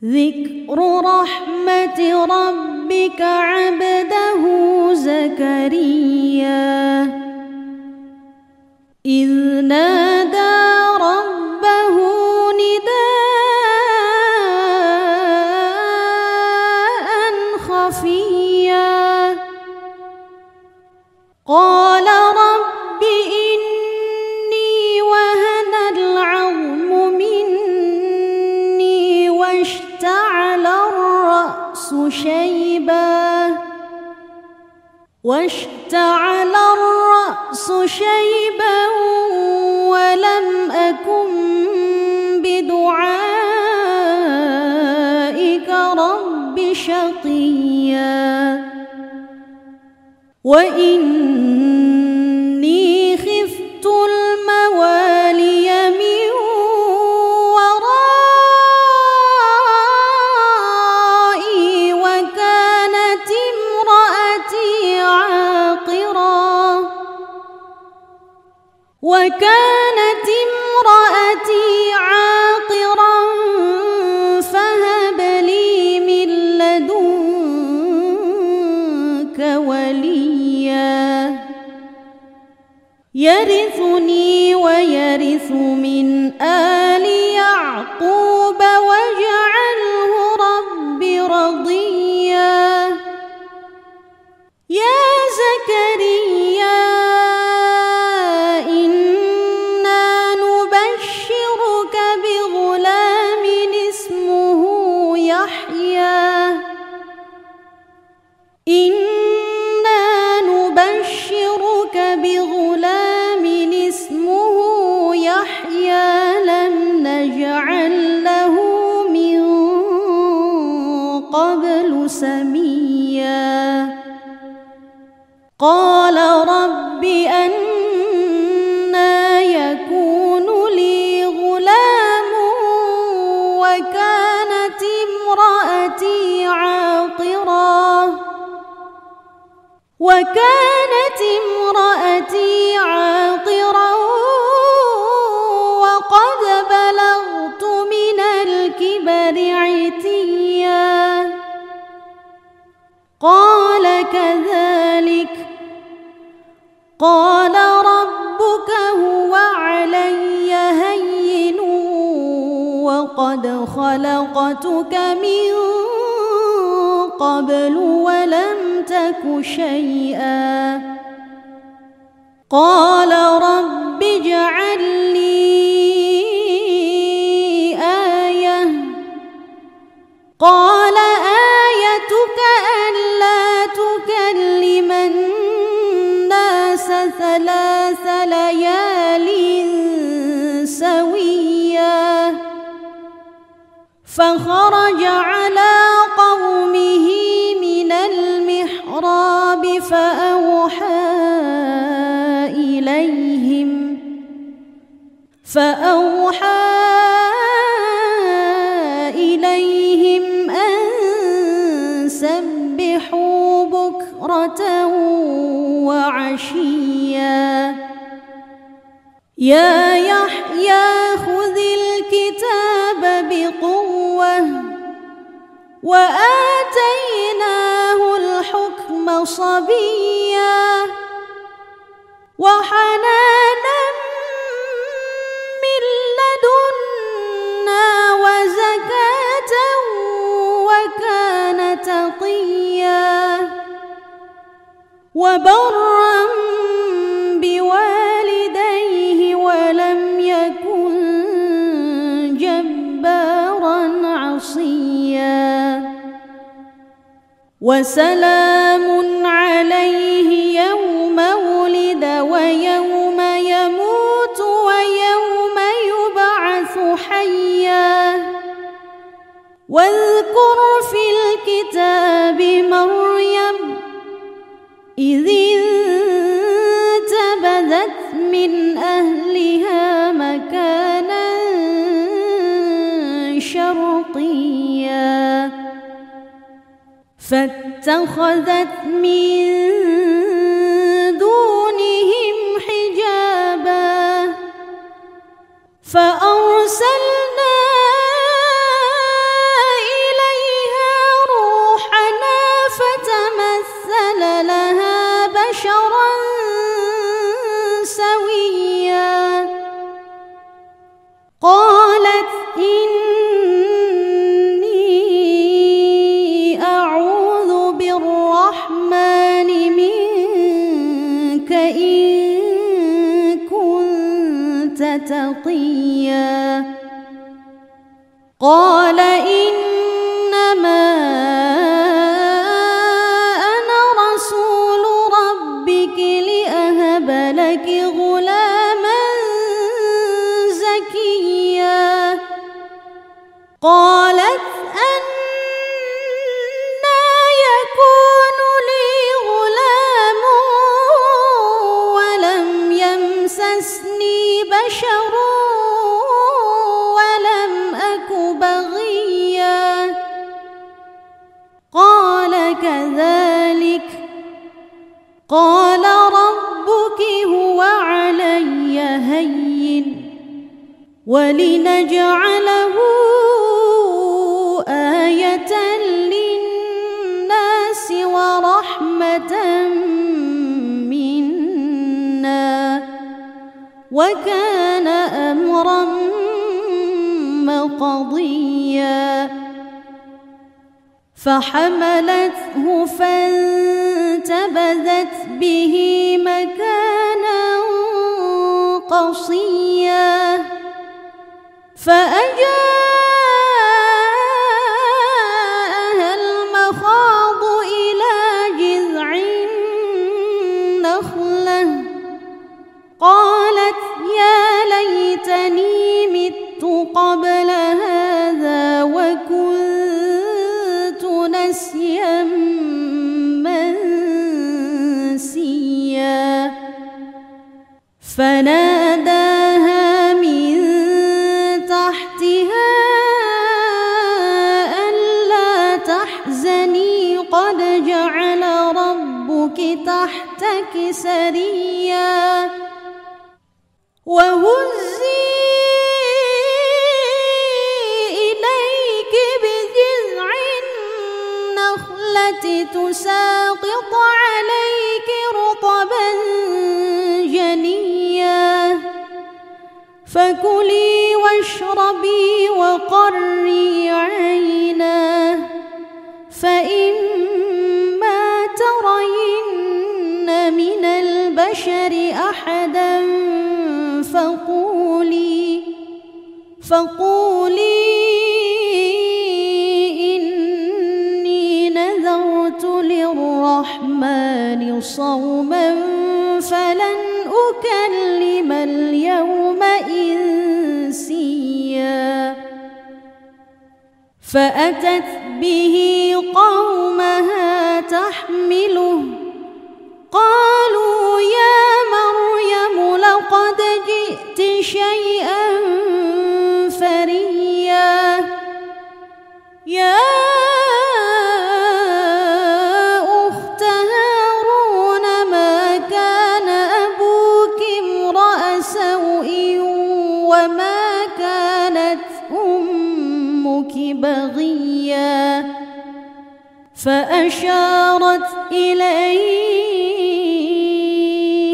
ذكر رحمة ربك عبده زكريا إذ نادى ربه نداء خفيا قال رب إني وهن العظم مني واشتعل الرأس شيبا ولم أكن بدعائك رب شقيا وإني خفت الموالي من ورائي وكانت امرأتي عاقرا فهب لي من لدنك وليا يرثني ويرث من آل يعقوب واجعله رب رضيا يا زكريا إنا نبشرك بغلام اسمه يحيى لم نجعل له من قبل سميا قال رب أنى يكون لي غلام وكانت امرأتي عاقرا وقد بلغت من الكبر عتيا قال كذلك قال ربك هو علي هين وقد خلقتك من قبل ولم تك شيئا قال رب اجعل لي آية قال آيتك ألا تكلم الناس 3 ليال سويا فخرج على قومه من المحراب فأوحى إليهم أن سبحوا بكرة وعشيا يا يحيى خذ الكتاب بقوة وآتيناه الحكم صبيا وحنانا من لدنا وزكاة وكان تقيا وبرا بوالديه ولم يكن جبارا عصيا وسلام عليه يوم ولد ويوم يموت ويوم يبعث حيا واذكر في الكتاب مريم إذ انتبذت من أهلها مكانا شرقيا فاتخذت من دونهم حجابا فأرسلنا تقيا قال إنما أنا رسول ربك لأهب لك غلاما زكيا قالت أنى يكون لي غلام ولم يمسسني بشر ولم أك بغيا قال كذلك قال ربك هو علي هين ولنجعله آية للناس ورحمة منا وكان أمرا مقضيا فحملته فانتبذت به مكانا قصيا فأجاءها المخاض إلى جذع النخلة قالت يا ليتني مت قبل هذا وكنت نسيا منسيا فناداها من تحتها ألا تحزني قد جعل ربك تحتك سريا وهزي إليك بجذع النخلة تساقط عليك رطبا جنيا فكلي واشربي وقري عينا فإما ترين من البشر أحدا فقولي إني نذرت للرحمن صوما فلن أكلم اليوم إنسيا فأتت به قومها تحمله قالوا يا مريم لقد جئت شيئا فريا يا أخت هارون ما كان أبوك امرأ سوء وما كانت أمك بغيا فأشارت إليه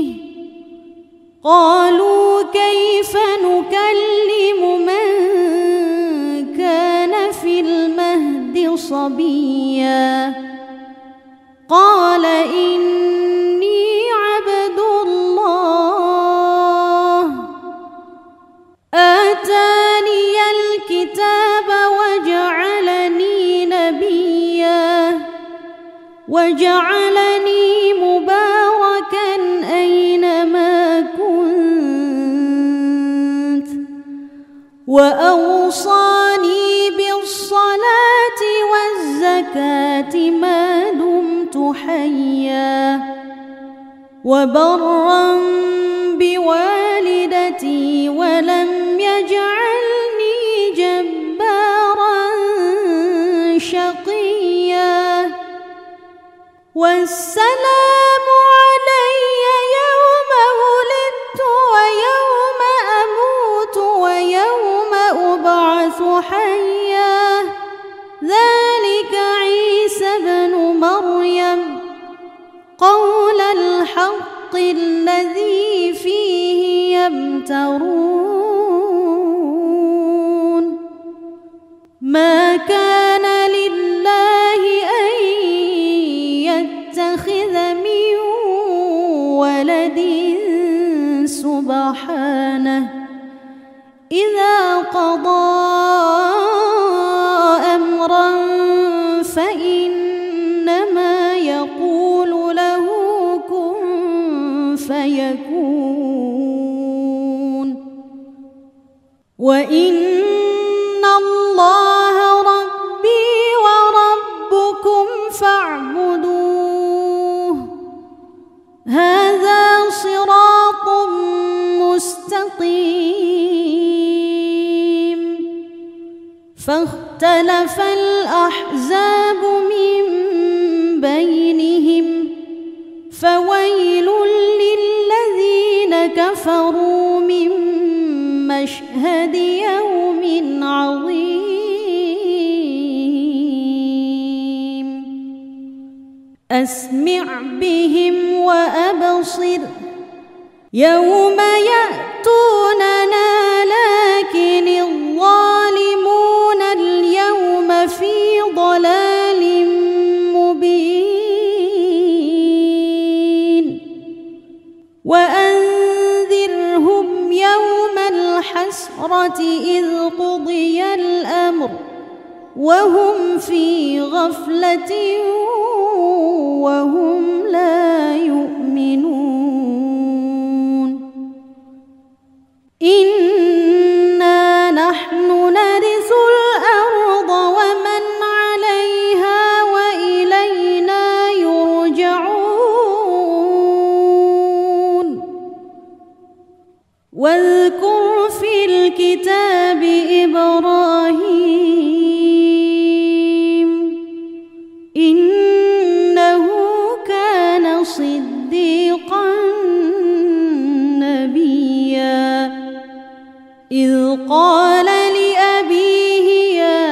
قالوا كيف نكلم من كان في المهد صبيا قال إني عبد الله آتاني الكتاب وجعلني نبيا وجعلني مباركا أينما كنت وأوصاني بالصلاة والزكاة ما دمت حيا وبرا بوالدتي ولم يجعلني جبارا شقيا والسلام علي يوم ولدت ويوم أموت ويوم أبعث حيا ذلك عيسى بن مريم قول الحق الذي فيه يمترون ما كان لله أن يتخذ من ولد سبحانه وإن الله ربي وربكم فاعبدوه هذا صراط مستقيم. فاختلف الأحزاب من بينهم فويل للذين كفروا من مشهد يوم عظيم. أسمع بهم وأبصر يوم يأتوننا لكن الظالمون اليوم في ضلال مبين. وأنذرهم يوم الحسرة إذ قضي الأمر وهم في غفلة وهم لا يؤمنون. إنا نحن نرث الأرض ومن عليها وإلينا يرجعون. واذكر في الكتاب إبراهيم إنه كان صديقا نبيا إذ قال لأبيه يا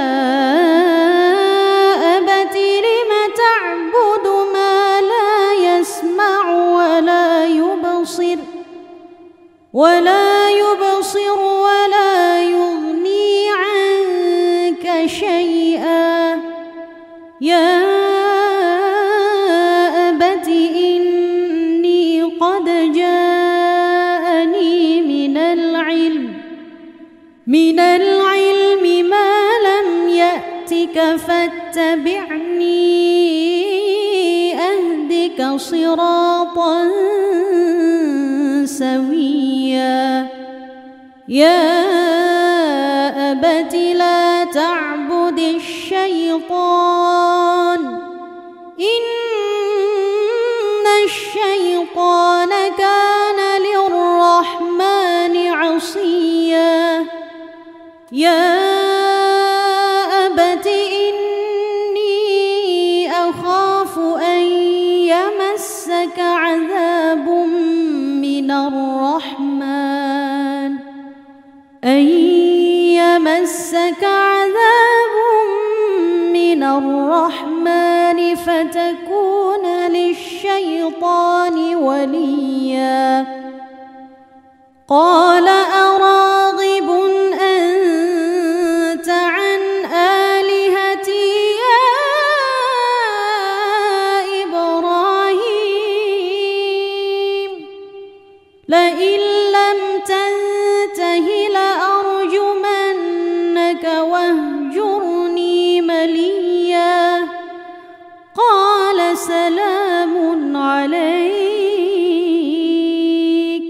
أبت لم تعبد ما لا يسمع ولا يبصر ولا يغني عنك شيئا يا أبت إني قد جاءني من العلم ما لم يأتك فاتبعني أهدك صراطا سويا. يا أبت لا تعبد الشيطان إن الشيطان كان للرحمن عصيا. يا أبت إني أخاف أن يمسك عذاب من الرحمن فتكون للشيطان وليا. قال أراغب أنت عن آلهتي يا إبراهيم لئن لم تنته لأرجمنك واهجرني مليا. قال سلام عليك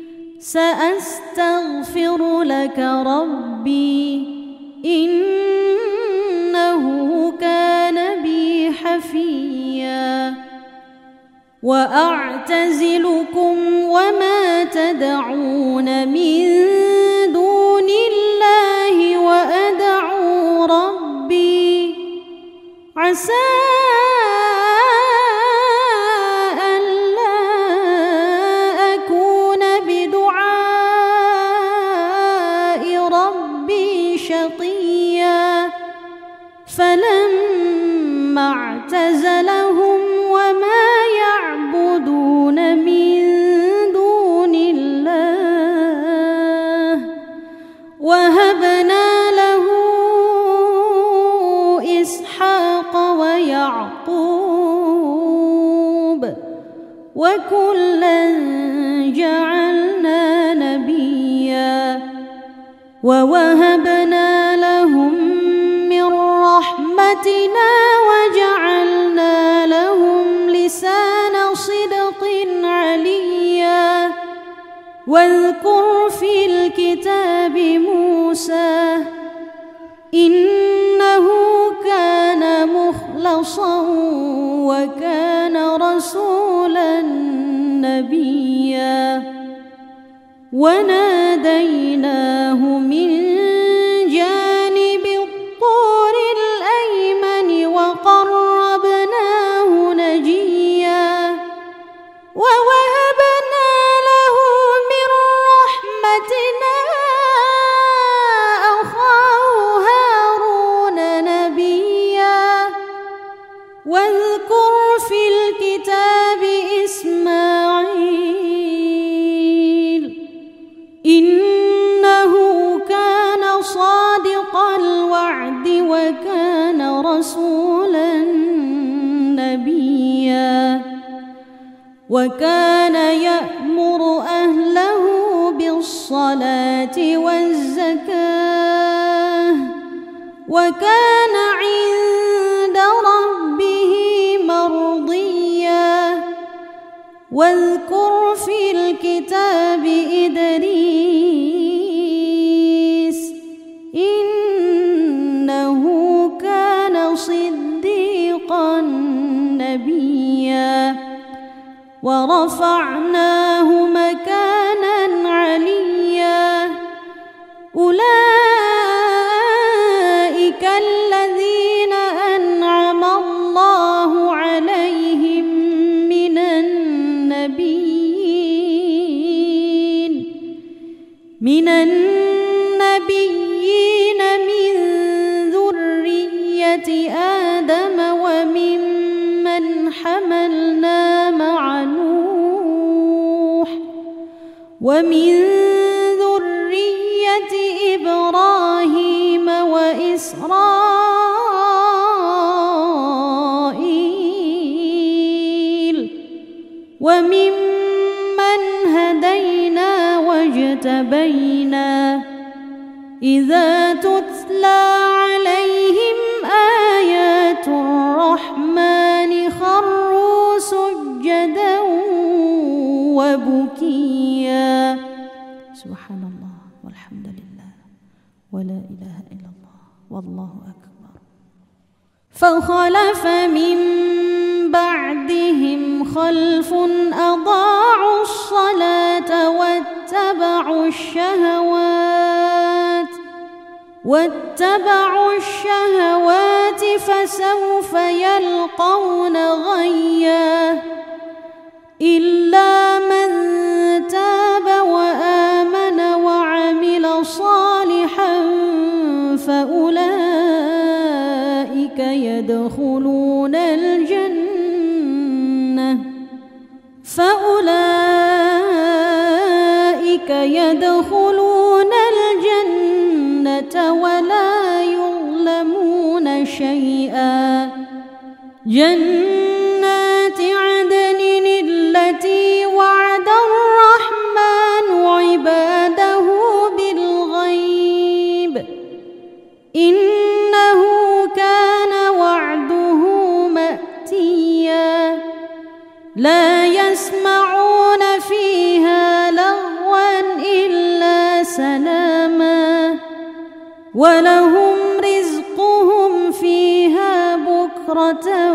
سأستغفر لك ربي إنه كان بي حفيا. وأعتزلكم وما تدعون من دون الله وأدعو ربي عسى ألا أكون بدعاء ربي شقيا. فلما اعتزلهم وما يعبدون من دون الله وهبنا له إسحاق ويعقوب وكلا جعلنا نبيا. ووهبنا لهم من رحمتنا وجعلنا لهم لسان صدق عليا. واذكر في الكتاب موسى موسى إنه كان مخلصا وكان رسولا نبيا وناديناه من جانب الطور الأيمن وقربناه نجيا ووهبنا له من رحمتنا أخاه هارون نبيا واذكر في الكتاب إسماعيل إنه كان صادق الوعد وكان رسولا نبيا وكان يأمر أهله بالصلاة والزكاة وكان عند ربه مرضيا واذكر في الكتاب إدريس إنه كان صديقا نبيا ورفعناه مكانا عليا أولئك الذين أنعم الله عليهم من النبيين من ذرية آدم وممن حملنا مع نوح ومن ذرية إبراهيم وإسرائيل وممن هدينا واجتبينا إذا تتلى عليهم آيات الرحمن خروا سجدا وبكيا. سبحان الله والحمد لله ولا إله إلا الله والله أكبر. فخلف من بعدهم خلف أضاعوا الصلاة واتبعوا الشهوات فسوف يلقون غيا إلا من تاب وآمن وعمل صالحا فأولئك يدخلون الجنة ولا يظلمون شيئا. جنات عدن التي وعد الرحمن عباده بالغيب إنه كان وعده مأتيا. لا يسمعون فيها لغوا إلا سلاما ولهم رزقهم فيها بكرة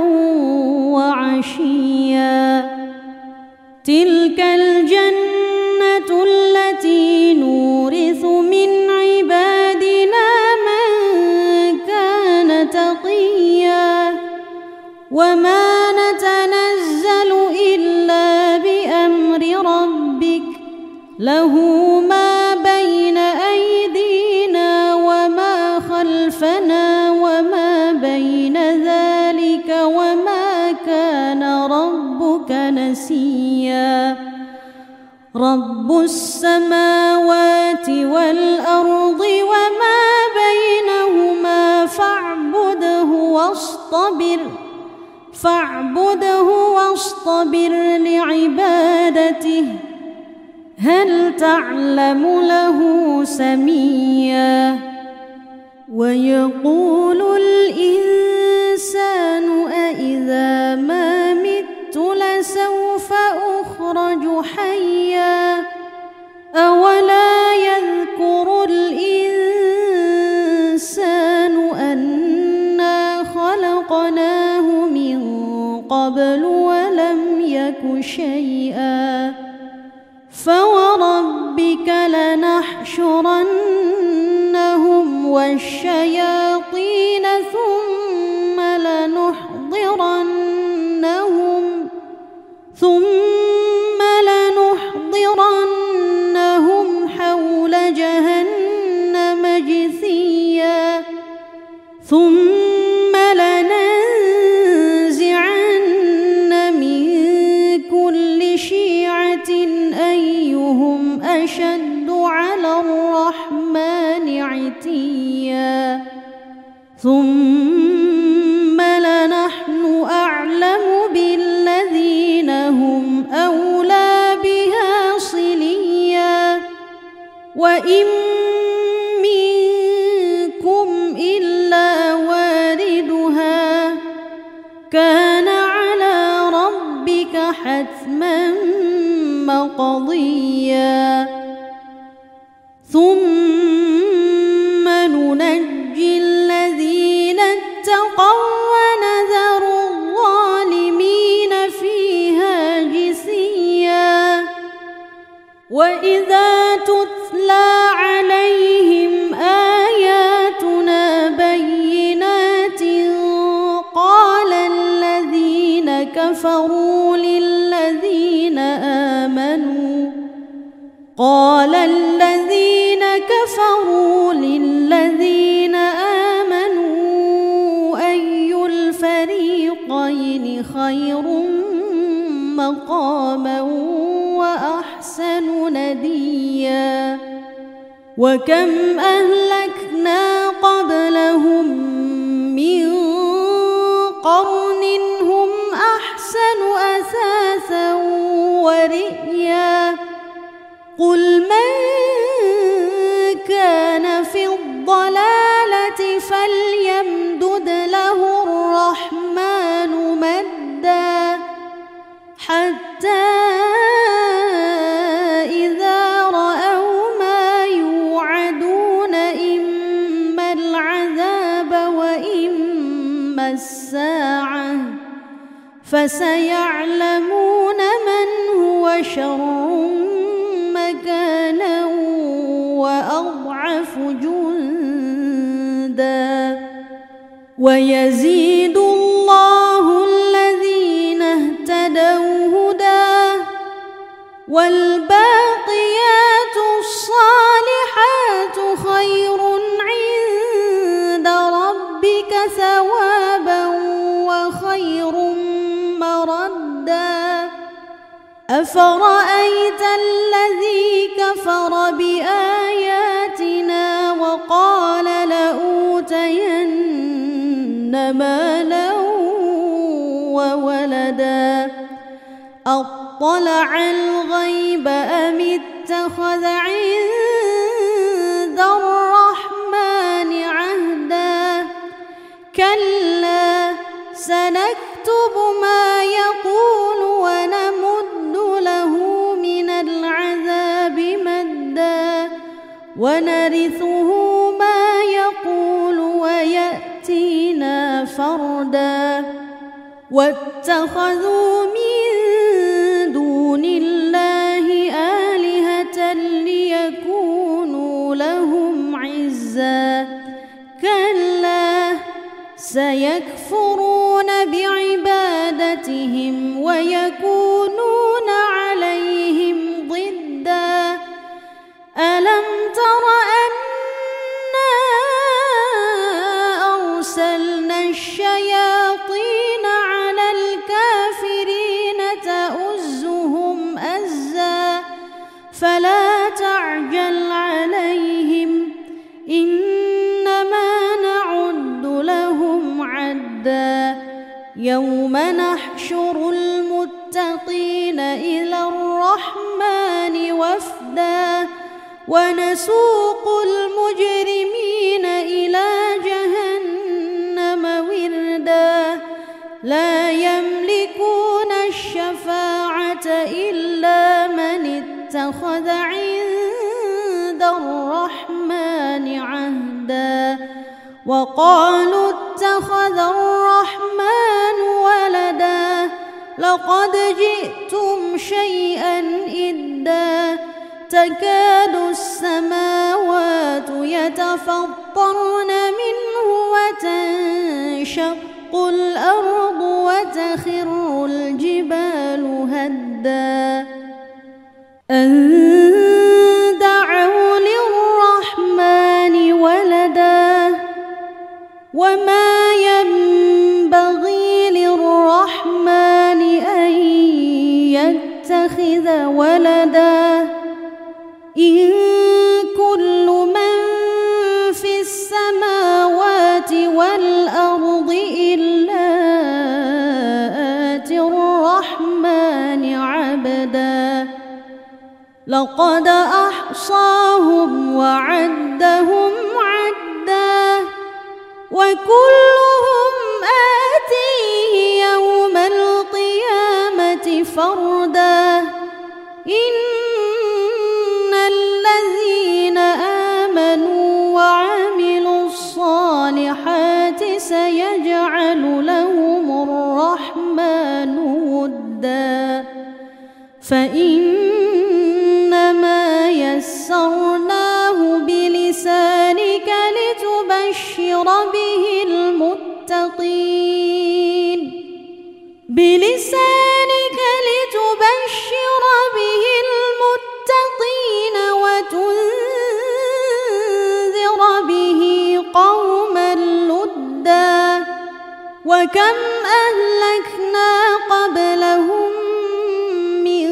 وعشيا. تلك الجنة التي نورث من عبادنا من كان تقيا وما نتنزل إلا بأمر ربك له ما بين أيدينا وما خلفنا وما بين ذلك وما كان ربك نسيا. رب السماوات والأرض وما بينهما فاعبده واصطبر لعبادته هل تعلم له سميا. ويقول الإنسان أإذا ما مت لسوف أخرج حيا أولا يذكر الإنسان لنحشرنهم والشياطين ثم لنحضرنهم حول جهنم جثيا ثم لننزعن من كل شيعة أيهم أشد على الرحمن عتيا ثم لنحن أعلم بالذين هم أولى بها صليا وإن منكم إلا واردها كان على ربك حتما مقضيا ثم ننجي الذين اتقوا ونذر الظالمين فيها جثيا وإذا تتلى عليهم آياتنا بينات قال الذين كفروا للذين آمنوا أي الفريقين خير مقاما وأحسن نديا وكم أهلكنا قبلهم من قرن هم أحسن أثاثا ورئيا قل من كان في الضلالة فليمدد له الرحمن مدا حتى إذا رأوا ما يوعدون إما العذاب وإما الساعة فسيعلمون من هو شر مكانا وأضعف جندا ويزيد الله الذين اهتدوا هدى والباقيات الصالحات خير عند ربك ثوابا وخير مردا أفرأيت الذي كفر بآياتنا وقال لأوتين مالا وولدا أطلع الغيب أم اتخذ عند الرحمن عهدا كلا سنكتب ما يقول ونمد له من العذاب مدا ونرثه ما يقول ويأتينا فردا واتخذوا من دون الله آلهة ليكونوا لهم عزا كلا سيكفرون بعبادتهم ويكونون عليهم ضدا ألم تر أنا أرسلنا الشياطين على الكافرين تؤزهم أزا فلا تعجل عليهم إنما نعد لهم عدا يوم نحشر المتقين إلى الرحمن وفدا ونسوق المجرمين إلى جهنم وردا لا يملكون الشفاعة إلا من اتخذ عند الرحمن عهدا وقالوا اتخذ الرحمن ولدا لقد جئتم شيئا إدا تكاد السماوات يتفطرن منه وتنشق الأرض وتخر الجبال هدا أن دعوا للرحمن ولدا وما ينبغي للرحمن أن يتخذ ولدا إن كل من في السماوات والأرض إلا آتي الرحمن عبدا لقد أحصاهم وعدهم عدا وكلهم آتيه يوم القيامة فردا إن الذين آمنوا وعملوا الصالحات سيجعل لهم الرحمن ودا فإنما يسرناه بلسانك لتبشر به المتقين وتنذر به قوما لدا وكم أهلكنا قبلهم من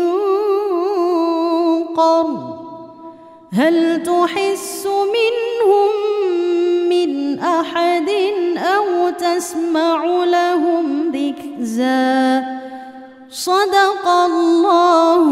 قرن هل تحس منهم من أحد أو تسمع لهم ركزا صدق الله